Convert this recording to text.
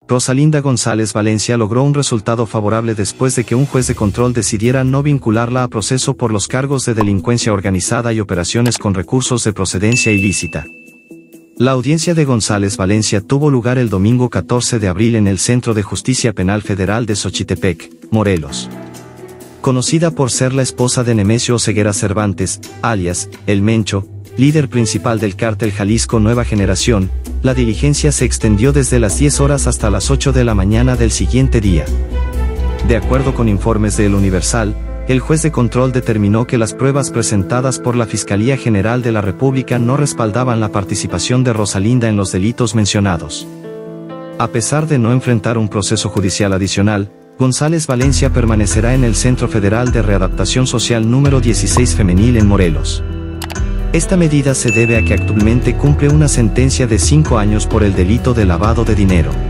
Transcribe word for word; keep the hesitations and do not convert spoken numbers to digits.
Rosalinda González Valencia logró un resultado favorable después de que un juez de control decidiera no vincularla a proceso por los cargos de delincuencia organizada y operaciones con recursos de procedencia ilícita. La audiencia de González Valencia tuvo lugar el domingo catorce de abril en el Centro de Justicia Penal Federal de Xochitepec, Morelos. Conocida por ser la esposa de Nemesio Oseguera Cervantes, alias El Mencho, líder principal del cártel Jalisco Nueva Generación, la diligencia se extendió desde las diez horas hasta las ocho de la mañana del siguiente día. De acuerdo con informes de El Universal, el juez de control determinó que las pruebas presentadas por la Fiscalía General de la República no respaldaban la participación de Rosalinda en los delitos mencionados. A pesar de no enfrentar un proceso judicial adicional, González Valencia permanecerá en el Centro Federal de Readaptación Social número dieciséis Femenil en Morelos. Esta medida se debe a que actualmente cumple una sentencia de cinco años por el delito de lavado de dinero.